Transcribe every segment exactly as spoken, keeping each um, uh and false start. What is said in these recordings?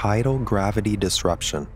tidal gravity disruption.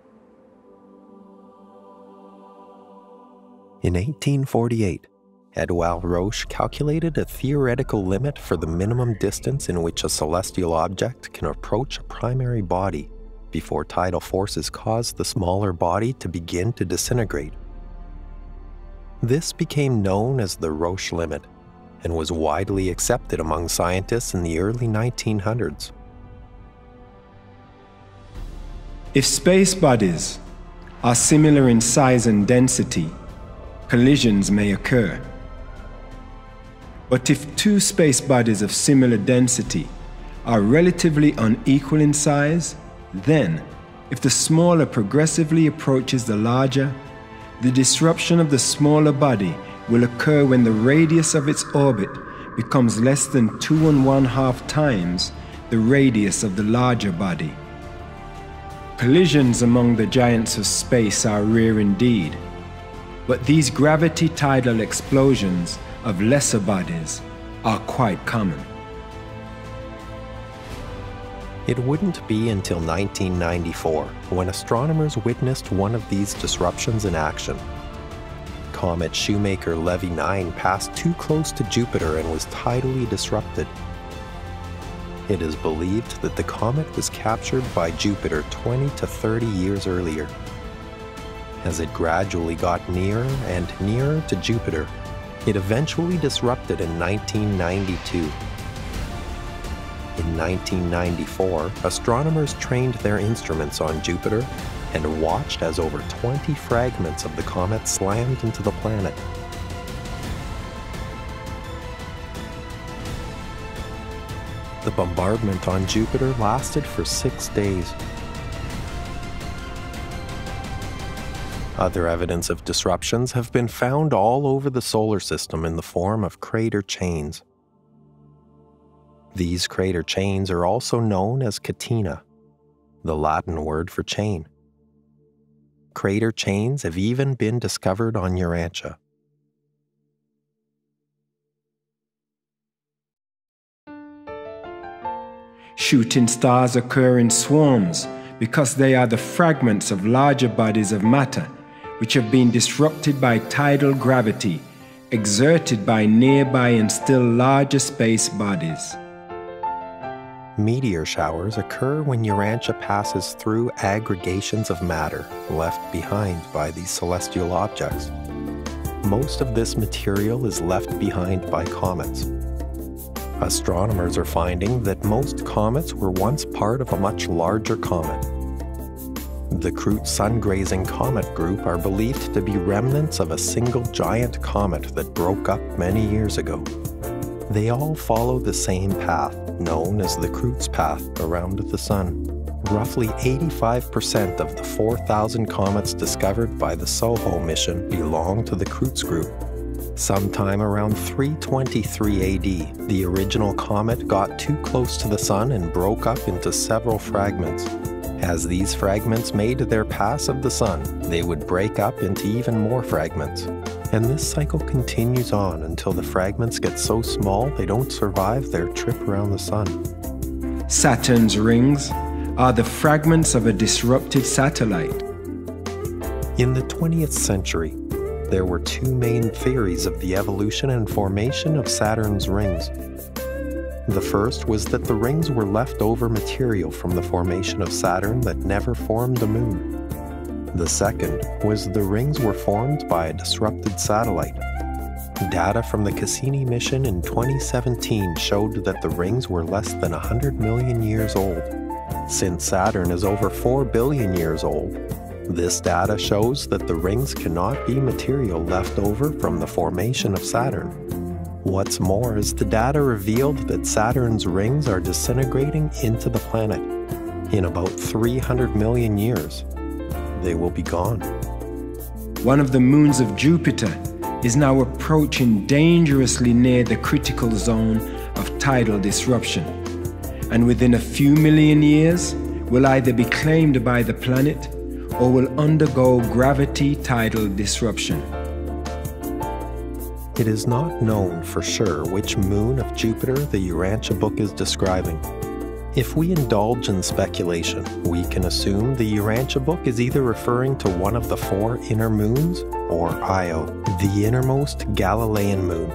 In eighteen forty-eight, Édouard Roche calculated a theoretical limit for the minimum distance in which a celestial object can approach a primary body before tidal forces cause the smaller body to begin to disintegrate. This became known as the Roche limit and was widely accepted among scientists in the early nineteen hundreds. If space bodies are similar in size and density, collisions may occur. But if two space bodies of similar density are relatively unequal in size, then, if the smaller progressively approaches the larger, the disruption of the smaller body will occur when the radius of its orbit becomes less than two and one half times the radius of the larger body. Collisions among the giants of space are rare indeed, but these gravity-tidal explosions of lesser bodies are quite common. It wouldn't be until nineteen ninety-four when astronomers witnessed one of these disruptions in action. Comet Shoemaker-Levy nine passed too close to Jupiter and was tidally disrupted. It is believed that the comet was captured by Jupiter twenty to thirty years earlier. As it gradually got nearer and nearer to Jupiter, it eventually disrupted in nineteen ninety-two. In nineteen ninety-four, astronomers trained their instruments on Jupiter and watched as over twenty fragments of the comet slammed into the planet. The bombardment on Jupiter lasted for six days. Other evidence of disruptions have been found all over the solar system in the form of crater chains. These crater chains are also known as catena, the Latin word for chain. Crater chains have even been discovered on Urantia. Shooting stars occur in swarms because they are the fragments of larger bodies of matter which have been disrupted by tidal gravity exerted by nearby and still larger space bodies. Meteor showers occur when Urantia passes through aggregations of matter left behind by these celestial objects. Most of this material is left behind by comets. Astronomers are finding that most comets were once part of a much larger comet. The Kreutz sun-grazing comet group are believed to be remnants of a single giant comet that broke up many years ago. They all follow the same path, known as the Kreutz path, around the Sun. Roughly eighty-five percent of the four thousand comets discovered by the SOHO mission belong to the Kreutz group. Sometime around three twenty-three A D, the original comet got too close to the Sun and broke up into several fragments. As these fragments made their pass of the Sun, they would break up into even more fragments. And this cycle continues on until the fragments get so small they don't survive their trip around the Sun. Saturn's rings are the fragments of a disrupted satellite. In the twentieth century, there were two main theories of the evolution and formation of Saturn's rings. The first was that the rings were leftover material from the formation of Saturn that never formed the Moon. The second was the rings were formed by a disrupted satellite. Data from the Cassini mission in twenty seventeen showed that the rings were less than one hundred million years old. Since Saturn is over four billion years old, this data shows that the rings cannot be material left over from the formation of Saturn. What's more is the data revealed that Saturn's rings are disintegrating into the planet. In about three hundred million years, they will be gone. One of the moons of Jupiter is now approaching dangerously near the critical zone of tidal disruption, and within a few million years will either be claimed by the planet or will undergo gravity-tidal disruption. It is not known for sure which moon of Jupiter the Urantia book is describing. If we indulge in speculation, we can assume the Urantia book is either referring to one of the four inner moons, or Io, the innermost Galilean moon.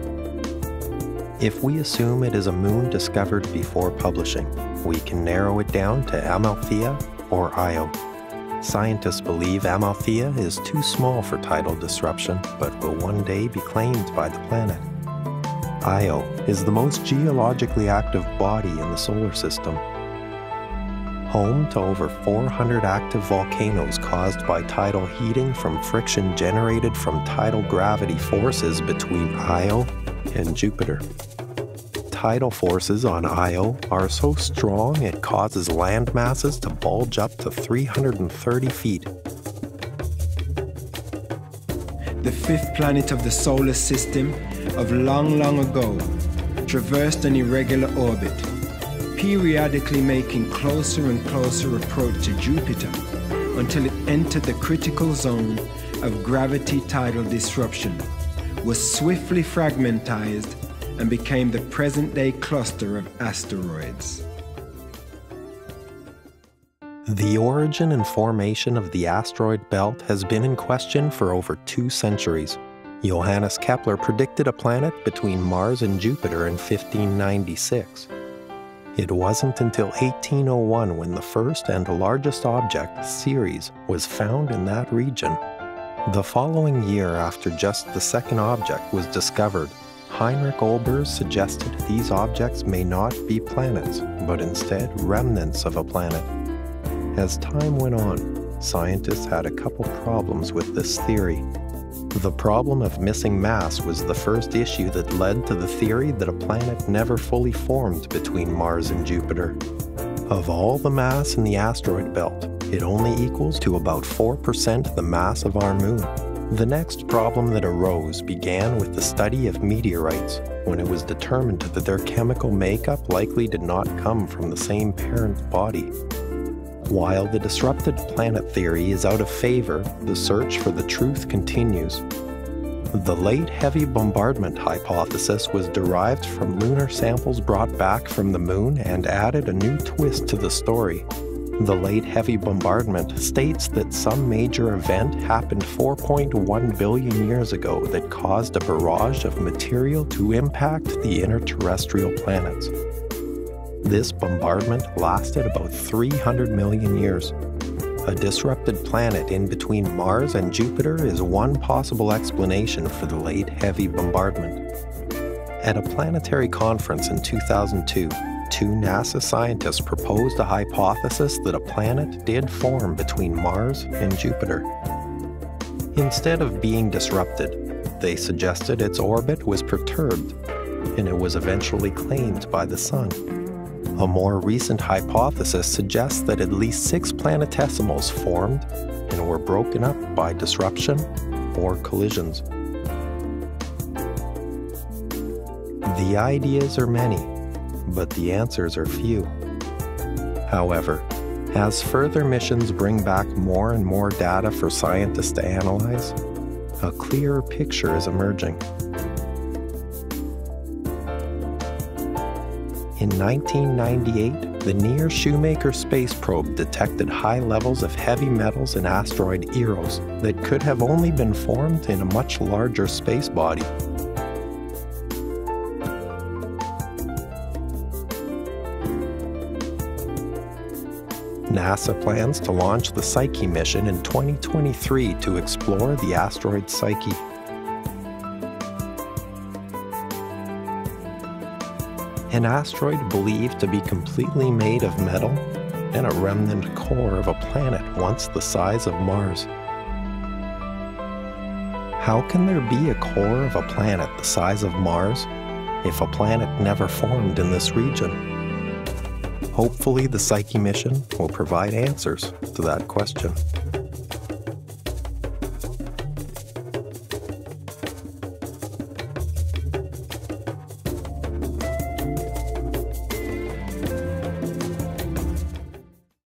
If we assume it is a moon discovered before publishing, we can narrow it down to Amalthea or Io. Scientists believe Amalthea is too small for tidal disruption, but will one day be claimed by the planet. Io is the most geologically active body in the solar system. Home to over four hundred active volcanoes caused by tidal heating from friction generated from tidal gravity forces between Io and Jupiter. Tidal forces on Io are so strong it causes land masses to bulge up to three hundred thirty feet. The fifth planet of the solar system of long, long ago traversed an irregular orbit, periodically making closer and closer approach to Jupiter until it entered the critical zone of gravity-tidal disruption, was swiftly fragmentized, and became the present-day cluster of asteroids. The origin and formation of the asteroid belt has been in question for over two centuries. Johannes Kepler predicted a planet between Mars and Jupiter in fifteen ninety-six. It wasn't until eighteen oh one when the first and largest object, Ceres, was found in that region. The following year, after just the second object was discovered, Heinrich Olbers suggested these objects may not be planets, but instead remnants of a planet. As time went on, scientists had a couple problems with this theory. The problem of missing mass was the first issue that led to the theory that a planet never fully formed between Mars and Jupiter. Of all the mass in the asteroid belt, it only equals to about four percent the mass of our moon. The next problem that arose began with the study of meteorites, when it was determined that their chemical makeup likely did not come from the same parent body. While the disrupted planet theory is out of favor, the search for the truth continues. The late heavy bombardment hypothesis was derived from lunar samples brought back from the moon and added a new twist to the story. The late heavy bombardment states that some major event happened four point one billion years ago that caused a barrage of material to impact the inner terrestrial planets. This bombardment lasted about three hundred million years. A disrupted planet in between Mars and Jupiter is one possible explanation for the late heavy bombardment. At a planetary conference in two thousand two, two NASA scientists proposed a hypothesis that a planet did form between Mars and Jupiter. Instead of being disrupted, they suggested its orbit was perturbed, and it was eventually claimed by the Sun. A more recent hypothesis suggests that at least six planetesimals formed and were broken up by disruption or collisions. The ideas are many, but the answers are few. However, as further missions bring back more and more data for scientists to analyze, a clearer picture is emerging. In nineteen ninety-eight, the Near Shoemaker space probe detected high levels of heavy metals in asteroid Eros that could have only been formed in a much larger space body. NASA plans to launch the Psyche mission in twenty twenty-three to explore the asteroid Psyche. An asteroid believed to be completely made of metal and a remnant core of a planet once the size of Mars. How can there be a core of a planet the size of Mars if a planet never formed in this region? Hopefully, the Psyche mission will provide answers to that question.